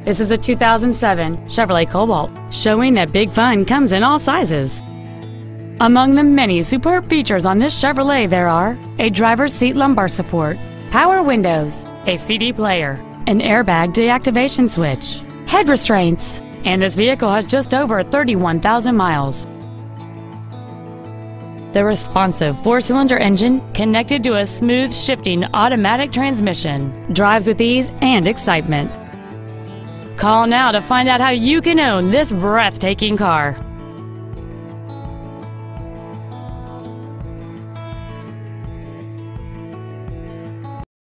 This is a 2007 Chevrolet Cobalt, showing that big fun comes in all sizes. Among the many superb features on this Chevrolet there are a driver's seat lumbar support, power windows, a CD player, an airbag deactivation switch, head restraints, and this vehicle has just over 31,000 miles. The responsive 4-cylinder engine, connected to a smooth shifting automatic transmission, drives with ease and excitement. Call now to find out how you can own this breathtaking car.